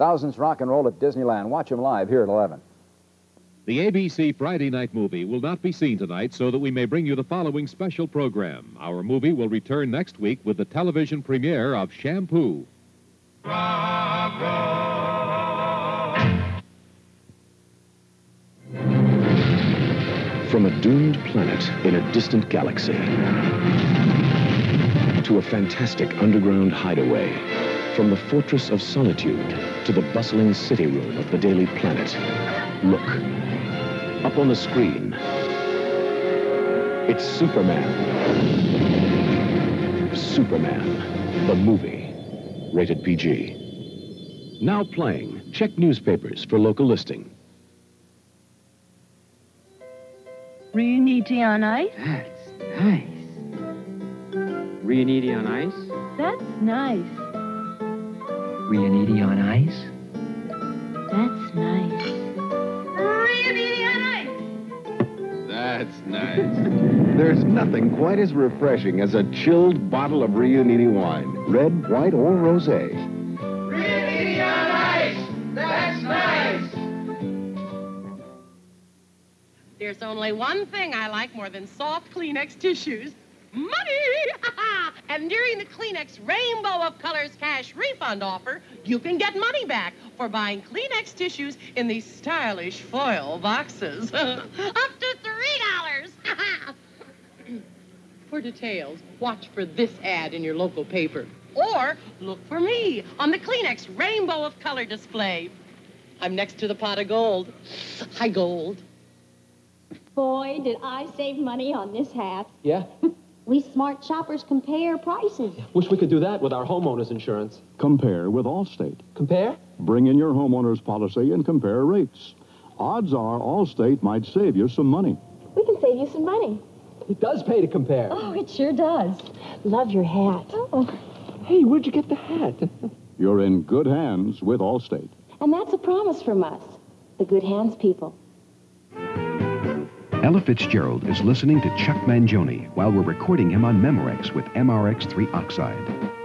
Thousands rock and roll at Disneyland. Watch them live here at 11. The ABC Friday night movie will not be seen tonight so that we may bring you the following special program. Our movie will return next week with the television premiere of Shampoo. From a doomed planet in a distant galaxy to a fantastic underground hideaway, from the fortress of solitude to the bustling city room of the Daily Planet. Look, up on the screen, it's Superman. Superman, the movie, rated PG. Now playing. Check newspapers for local listing. Riunite on ice? That's nice. Riunite on ice? That's nice. Riunite on ice? That's nice. Riunite on ice! That's nice. There's nothing quite as refreshing as a chilled bottle of Riunite wine. Red, white, or rosé. Riunite on ice! That's nice! There's only one thing I like more than soft Kleenex tissues. Money! And during the Kleenex Rainbow of Colors cash refund offer, you can get money back for buying Kleenex tissues in these stylish foil boxes. Up to $3! For details, watch for this ad in your local paper. Or look for me on the Kleenex Rainbow of Color display. I'm next to the pot of gold. Hi, gold. Boy, did I save money on this hat. Yeah? We smart shoppers compare prices. Wish we could do that with our homeowner's insurance. Compare with Allstate. Compare? Bring in your homeowner's policy and compare rates. Odds are Allstate might save you some money. We can save you some money. It does pay to compare. Oh, it sure does. Love your hat. Oh. Hey, where'd you get the hat? You're in good hands with Allstate. And that's a promise from us, the Good Hands people. Ella Fitzgerald is listening to Chuck Mangione while we're recording him on Memorex with MRX3 oxide.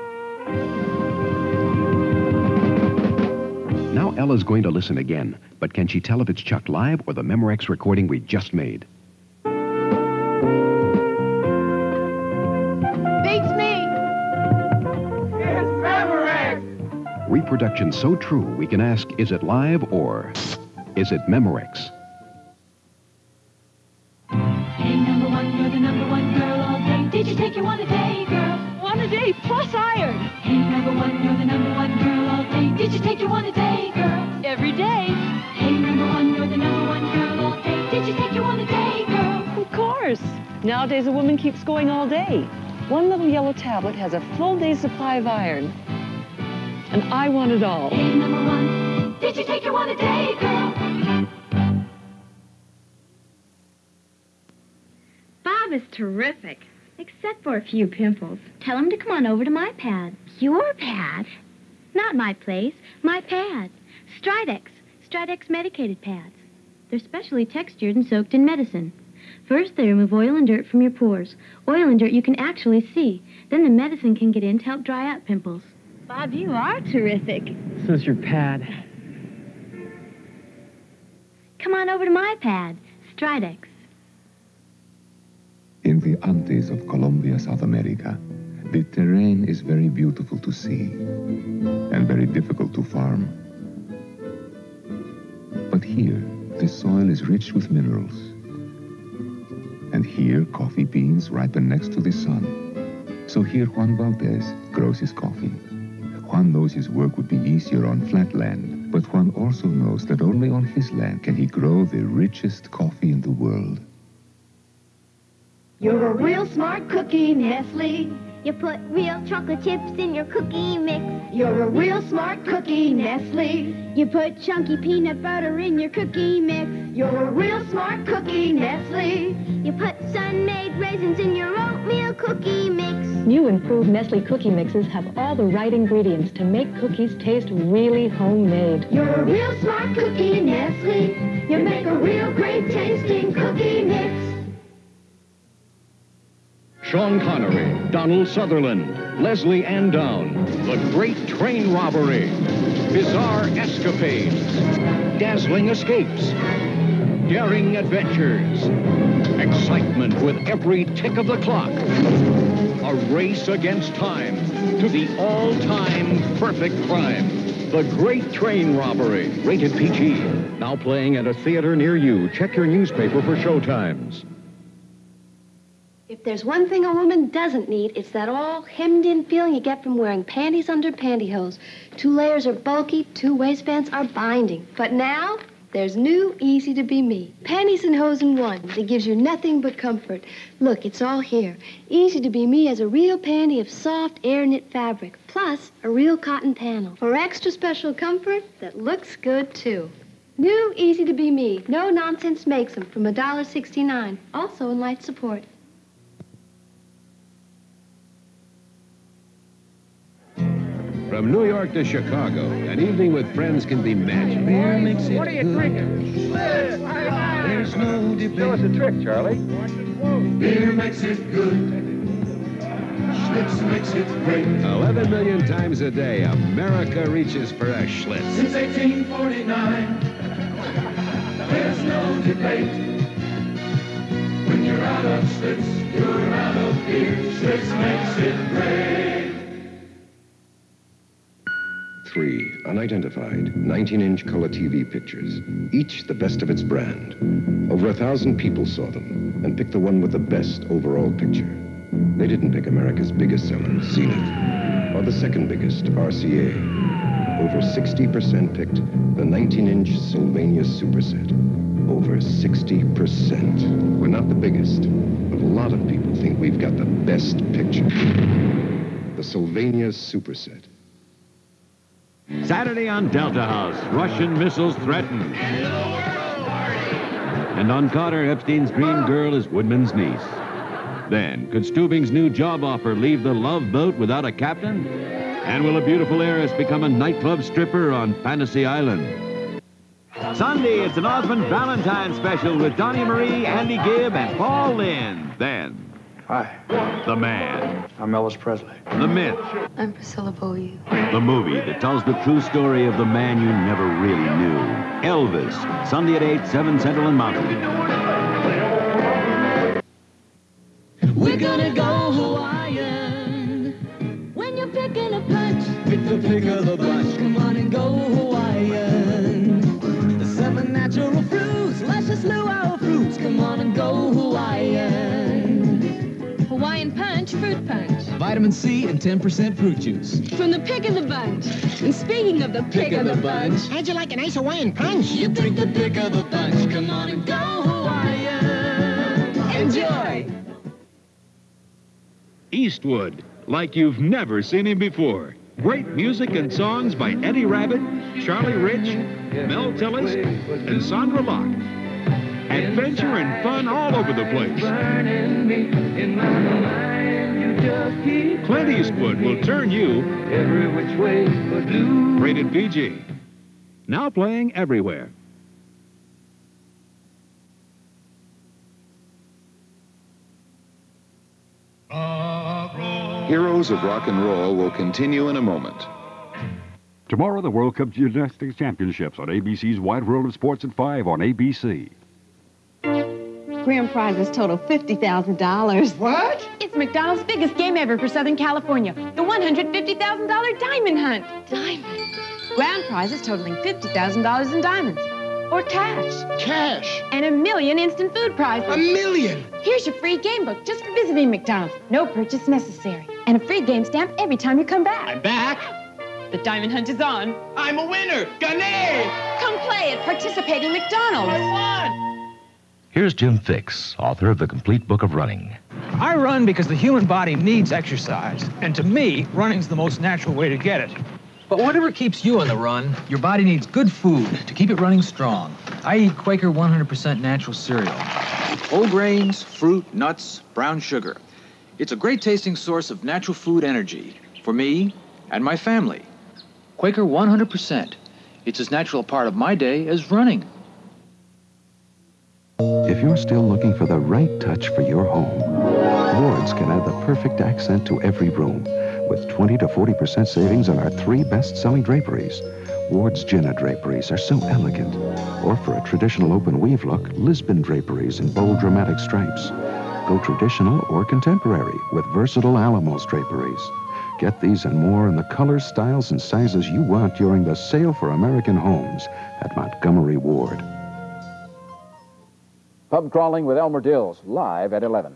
Now Ella's going to listen again, but can she tell if it's Chuck live or the Memorex recording we just made? Beats me! It's Memorex! Reproduction so true we can ask, is it live or is it Memorex? Hey, number one, you're the number one girl all day. Did you take your one a day, girl? One a day plus iron. Hey, number one, you're the number one girl all day. Did you take your one a day, girl? Every day. Hey, number one, you're the number one girl all day. Did you take your one a day, girl? Of course. Nowadays, a woman keeps going all day. One little yellow tablet has a full day's supply of iron. And I want it all. Hey, number one, did you take your one a day, girl? Bob is terrific, except for a few pimples. Tell him to come on over to my pad. Your pad? Not my place, my pad. Stridex. Stridex medicated pads. They're specially textured and soaked in medicine. First, they remove oil and dirt from your pores. Oil and dirt you can actually see. Then the medicine can get in to help dry out pimples. Bob, you are terrific. So's your pad. Come on over to my pad, Stridex. In the Andes of Colombia, South America, the terrain is very beautiful to see and very difficult to farm. But here, the soil is rich with minerals. And here, coffee beans ripen next to the sun. So here, Juan Valdez grows his coffee. Juan knows his work would be easier on flat land, but Juan also knows that only on his land can he grow the richest coffee in the world. You're a real smart cookie, Nestle. You put real chocolate chips in your cookie mix. You're a real smart cookie, Nestle. You put chunky peanut butter in your cookie mix. You're a real smart cookie, Nestle. You put sun-made raisins in your oatmeal cookie mix. New improved Nestle cookie mixes have all the right ingredients to make cookies taste really homemade. You're a real smart cookie, Nestle. You make a real great tasting cookie mix. Sean Connery, Donald Sutherland, Leslie Ann Down, The Great Train Robbery, bizarre escapades, dazzling escapes, daring adventures, excitement with every tick of the clock, a race against time to the all-time perfect crime. The Great Train Robbery, rated PG. Now playing at a theater near you. Check your newspaper for showtimes. If there's one thing a woman doesn't need, it's that all hemmed-in feeling you get from wearing panties under pantyhose. 2 layers are bulky, 2 waistbands are binding. But now, there's new Easy to Be Me. Panties and hose in one that gives you nothing but comfort. Look, it's all here. Easy to Be Me has a real panty of soft air knit fabric, plus a real cotton panel for extra special comfort that looks good, too. New Easy to Be Me. No nonsense makes them from $1.69. Also in light support. From New York to Chicago, an evening with friends can be magic. Beer makes it. What are you drinking? Schlitz. There's no debate. Show us a trick, Charlie. Beer makes it good. Schlitz makes it great. 11 million times a day, America reaches for a Schlitz. Since 1849, there's no debate. When you're out of Schlitz, you're out of beer. Schlitz makes it great. 3 unidentified 19-inch color TV pictures, each the best of its brand. Over 1,000 people saw them and picked the one with the best overall picture. They didn't pick America's biggest seller, Zenith, or the second biggest, RCA. Over 60% picked the 19-inch Sylvania Superset. Over 60%. We're not the biggest, but a lot of people think we've got the best picture. The Sylvania Superset. Saturday on Delta House, Russian missiles threaten. And on Kotter, Epstein's dream girl is Woodman's niece. Then, could Stubing's new job offer leave the love boat without a captain? And will a beautiful heiress become a nightclub stripper on Fantasy Island? Sunday, it's an Osmond Valentine special with Donnie Marie, Andy Gibb, and Paul Lynde. Then, hi. The Man. I'm Elvis Presley. The Myth. I'm Priscilla Beaulieu. The movie that tells the true story of the man you never really knew. Elvis. Sunday at 8, 7 Central and Mountain. We're gonna go Hawaiian. When you're picking a punch, pick the pick of the bunch. Come on and go Hawaiian. The 7 natural fruits, luscious luau fruits. Come on and go Hawaiian. Hawaiian Punch, fruit punch. Vitamin C and 10% fruit juice. From the pick of the bunch. And speaking of the pick of the bunch. How'd you like a nice Hawaiian punch? You drink the pick of the bunch. Come on and go Hawaiian. Enjoy. Eastwood, like you've never seen him before. Great music and songs by Eddie Rabbitt, Charlie Rich, Mel Tillis, and Sandra Locke. Adventure and fun all over the place. Clint Eastwood will turn you every which way but blue. Rated PG. Now playing everywhere. Heroes of Rock and Roll will continue in a moment. Tomorrow, the World Cup Gymnastics Championships on ABC's Wide World of Sports at 5 on ABC. Grand prizes total $50,000. What? It's McDonald's biggest game ever for Southern California. The $150,000 Diamond Hunt. Diamond? Grand prizes totaling $50,000 in diamonds. Or cash. Cash? And $1 million instant food prizes. $1 million? Here's your free game book just for visiting McDonald's. No purchase necessary. And a free game stamp every time you come back. I'm back. The Diamond Hunt is on. I'm a winner. Gane! Come play at participating McDonald's. I won! Here's Jim Fix, author of The Complete Book of Running. I run because the human body needs exercise. And to me, running's the most natural way to get it. But whatever keeps you on the run, your body needs good food to keep it running strong. I eat Quaker 100% natural cereal. Whole grains, fruit, nuts, brown sugar. It's a great tasting source of natural food energy for me and my family. Quaker 100%. It's as natural a part of my day as running. If you're still looking for the right touch for your home, Ward's can add the perfect accent to every room, with 20 to 40% savings on our 3 best-selling draperies. Ward's Jenna draperies are so elegant. Or for a traditional open weave look, Lisbon draperies in bold dramatic stripes. Go traditional or contemporary with versatile Alamos draperies. Get these and more in the colors, styles, and sizes you want during the Sale for American Homes at Montgomery Ward. Pub Crawling with Elmer Dills, live at 11.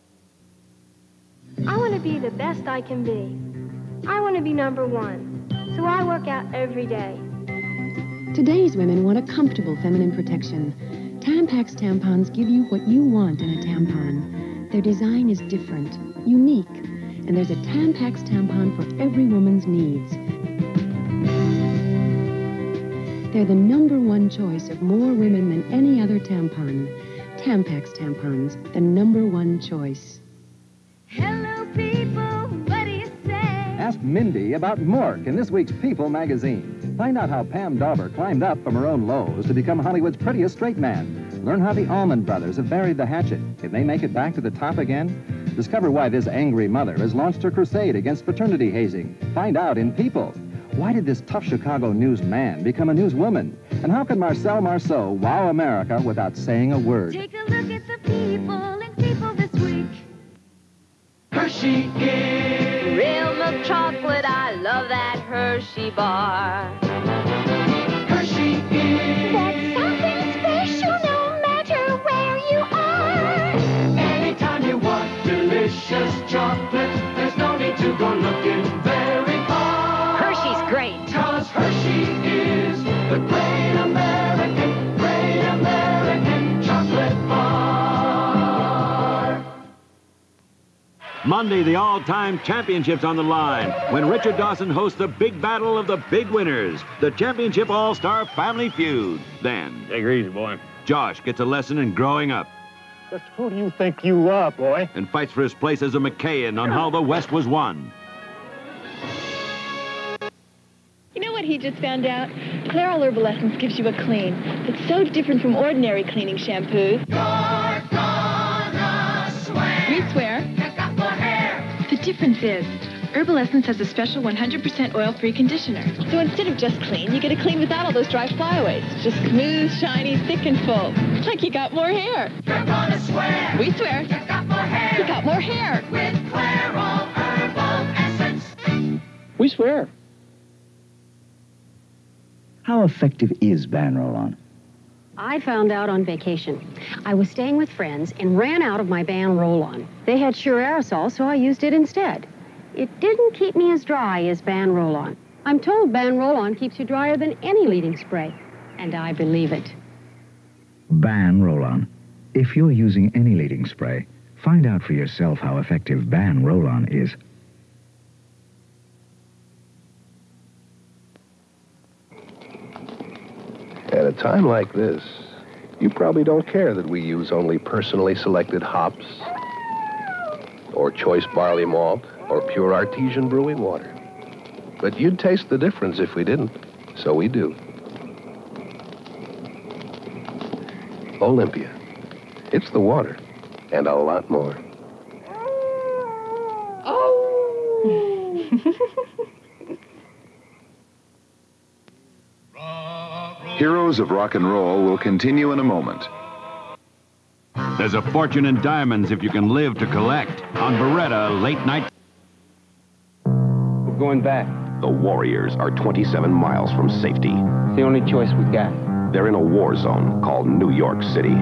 I want to be the best I can be. I want to be #1. So I work out every day. Today's women want a comfortable feminine protection. Tampax tampons give you what you want in a tampon. Their design is different, unique, and there's a Tampax tampon for every woman's needs. They're the #1 choice of more women than any other tampon. Tampax tampons, the #1 choice. Hello, people, what do you say? Ask Mindy about Mork in this week's People magazine. Find out how Pam Dauber climbed up from her own lows to become Hollywood's prettiest straight man. Learn how the Allman Brothers have buried the hatchet. Can they make it back to the top again? Discover why this angry mother has launched her crusade against fraternity hazing. Find out in People. Why did this tough Chicago newsman become a newswoman? And how can Marcel Marceau wow America without saying a word? Take a look at the people in People this week. Hershey Kiss. Real milk chocolate, I love that Hershey bar. Hershey Kiss. That's something special no matter where you are. Anytime you want delicious chocolate, there's no need to go looking very far. Hershey's great. 'Cause Hershey is the great American chocolate bar. Monday, the all-time championships on the line when Richard Dawson hosts the big battle of the big winners, the Championship All-Star Family Feud. Then, take her easy, boy. Josh gets a lesson in growing up. Just who do you think you are, boy? And fights for his place as a McKayan on how the West was won. You know what he just found out? Clairol Herbal Essence gives you a clean that's so different from ordinary cleaning shampoos. You're gonna swear. We swear. You got more hair. The difference is, Herbal Essence has a special 100% oil-free conditioner. So instead of just clean, you get a clean without all those dry flyaways. Just smooth, shiny, thick, and full. Like you got more hair. You're gonna swear. We swear. You got more hair. You got more hair. With Clairol Herbal Essence. We swear. How effective is Ban Roll-On? I found out on vacation. I was staying with friends and ran out of my Ban Roll-On. They had Sure Aerosol, so I used it instead. It didn't keep me as dry as Ban Roll-On. I'm told Ban Roll-On keeps you drier than any leading spray, and I believe it. Ban Roll-On. If you're using any leading spray, find out for yourself how effective Ban Roll-On is. At a time like this, you probably don't care that we use only personally selected hops, or choice barley malt, or pure artesian brewing water. But you'd taste the difference if we didn't, so we do. Olympia. It's the water, and a lot more. Heroes of Rock and Roll will continue in a moment. There's a fortune in diamonds if you can live to collect on Beretta Late Night. We're going back. The Warriors are 27 miles from safety. It's the only choice we got. They're in a war zone called New York City.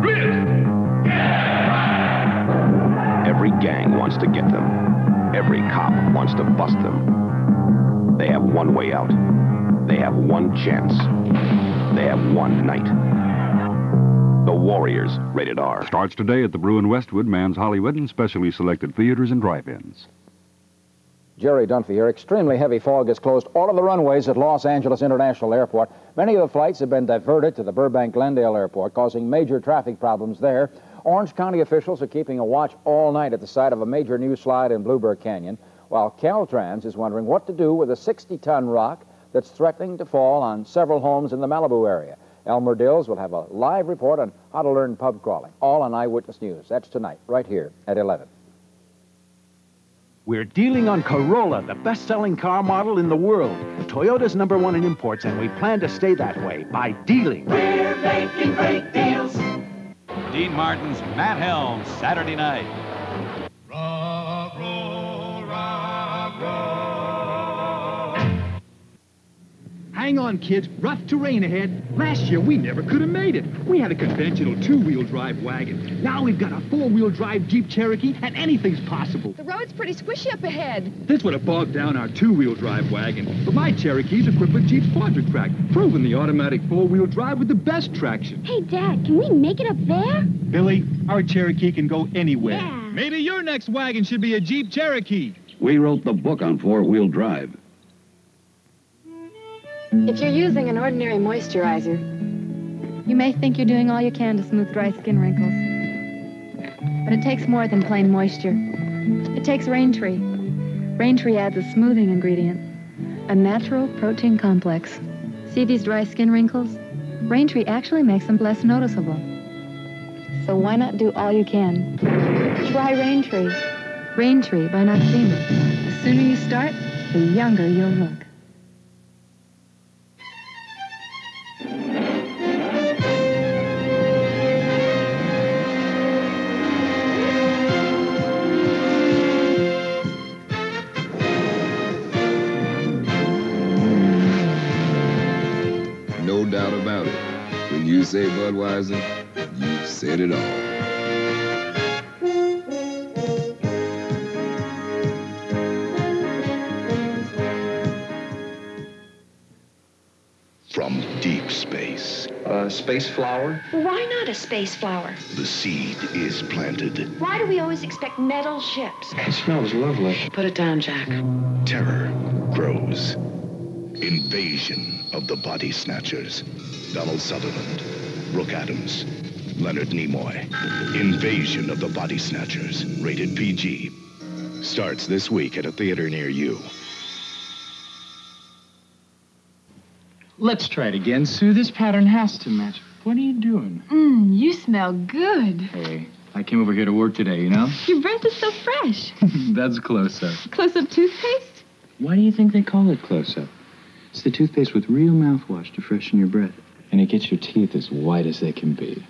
Every gang wants to get them. Every cop wants to bust them. They have one way out. They have one chance. They have one night. The Warriors, rated R. Starts today at the Brew in Westwood, Mann's Hollywood, and specially selected theaters and drive-ins. Jerry Dunphy here. Extremely heavy fog has closed all of the runways at Los Angeles International Airport. Many of the flights have been diverted to the Burbank-Glendale Airport, causing major traffic problems there. Orange County officials are keeping a watch all night at the site of a major new slide in Bluebird Canyon, while Caltrans is wondering what to do with a 60-ton rock that's threatening to fall on several homes in the Malibu area. Elmer Dills will have a live report on how to learn pub crawling, all on Eyewitness News. That's tonight, right here at 11. We're dealing on Corolla, the best-selling car model in the world. Toyota's #1 in imports, and we plan to stay that way by dealing. We're making great deals. Dean Martin's Matt Helms, Saturday night. Rock, roll, rock, roll. Hang on, kids. Rough terrain ahead. Last year, we never could have made it. We had a conventional 2-wheel drive wagon. Now we've got a 4-wheel drive Jeep Cherokee, and anything's possible. The road's pretty squishy up ahead. This would have bogged down our 2-wheel drive wagon. But my Cherokee's equipped with Jeep's quadric track, proving the automatic 4-wheel drive with the best traction. Hey, Dad, can we make it up there? Billy, our Cherokee can go anywhere. Yeah. Maybe your next wagon should be a Jeep Cherokee. We wrote the book on 4-wheel drive. If you're using an ordinary moisturizer, you may think you're doing all you can to smooth dry skin wrinkles. But it takes more than plain moisture. It takes Raintree. Raintree adds a smoothing ingredient, a natural protein complex. See these dry skin wrinkles? Raintree actually makes them less noticeable. So why not do all you can? Try Raintree. Raintree by Noxzema. The sooner you start, the younger you'll look. No doubt about it. When you say Budweiser, you've said it all. From deep space, Space flower? Why not a space flower? the seed is planted. Why do we always expect metal ships? It smells lovely. Put it down, Jack. Terror grows. Invasion of the Body Snatchers. Donald Sutherland, Brooke Adams, Leonard Nimoy. Invasion of the Body Snatchers. Rated PG. Starts this week at a theater near you. Let's try it again, Sue. This pattern has to match. What are you doing? You smell good. Hey, I came over here to work today, you know? Your breath is so fresh. That's close-up. Close-up toothpaste? Why do you think they call it close-up? It's the toothpaste with real mouthwash to freshen your breath. And it gets your teeth as white as they can be.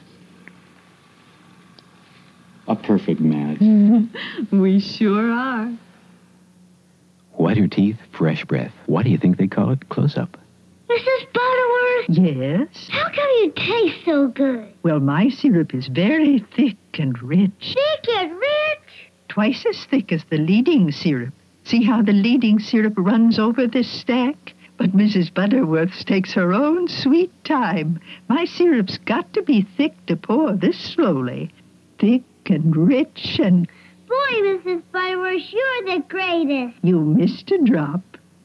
A perfect match. We sure are. Whiter teeth, fresh breath. Why do you think they call it close-up? Mrs. Butterworth? Yes? How come you taste so good? Well, my syrup is very thick and rich. Thick and rich? Twice as thick as the leading syrup. See how the leading syrup runs over this stack? But Mrs. Butterworth takes her own sweet time. My syrup's got to be thick to pour this slowly. Thick and rich and... Boy, Mrs. Butterworth, you're the greatest. You missed a drop.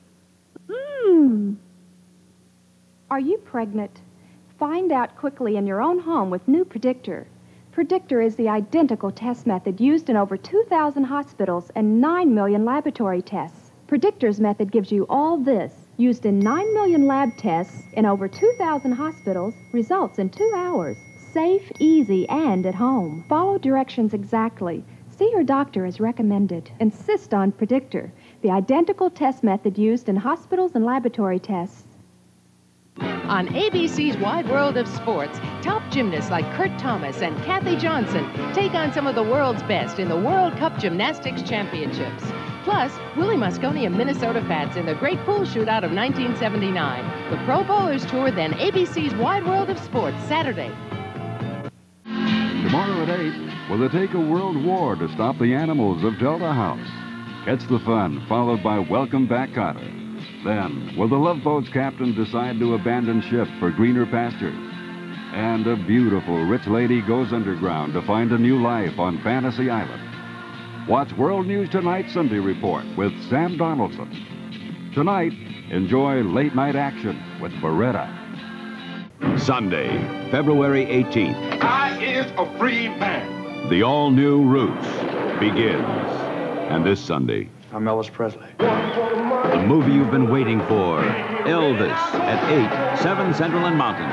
Are you pregnant? Find out quickly in your own home with new Predictor. Predictor is the identical test method used in over 2,000 hospitals and 9 million laboratory tests. Predictor's method gives you all this. Used in 9 million lab tests in over 2,000 hospitals, results in 2 hours. Safe, easy, and at home. Follow directions exactly. See your doctor as recommended. Insist on Predictor, the identical test method used in hospitals and laboratory tests. On ABC's Wide World of Sports, top gymnasts like Kurt Thomas and Kathy Johnson take on some of the world's best in the World Cup Gymnastics Championships. Plus, Willie Mosconi and Minnesota Fats in the Great Pool Shootout of 1979. The Pro Bowlers Tour, then ABC's Wide World of Sports, Saturday. Tomorrow at 8, will it take a world war to stop the animals of Delta House? Catch the fun, followed by Welcome Back, Kotter. Then, will the Love Boat's captain decide to abandon ship for greener pastures? And a beautiful rich lady goes underground to find a new life on Fantasy Island. Watch World News Tonight Sunday Report with Sam Donaldson. Tonight, enjoy late night action with Beretta. Sunday, February 18th, I is a free man. the all-new Roots begins. And this Sunday, I'm Elvis Presley. the movie you've been waiting for, Elvis, at 8, 7 Central and Mountain.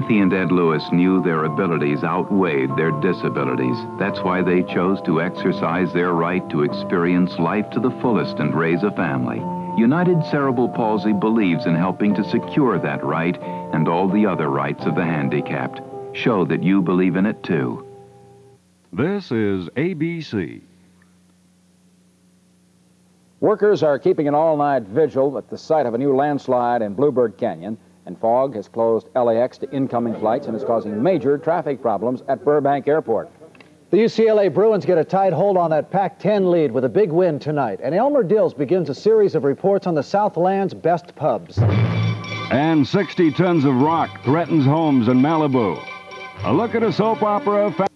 Kathy and Ed Lewis knew their abilities outweighed their disabilities. That's why they chose to exercise their right to experience life to the fullest and raise a family. United Cerebral Palsy believes in helping to secure that right and all the other rights of the handicapped. Show that you believe in it, too. This is ABC. Workers are keeping an all-night vigil at the site of a new landslide in Bluebird Canyon, and fog has closed LAX to incoming flights and is causing major traffic problems at Burbank Airport. The UCLA Bruins get a tight hold on that Pac-10 lead with a big win tonight, and Elmer Dills begins a series of reports on the Southland's best pubs. And 60 tons of rock threatens homes in Malibu. A look at a soap opera.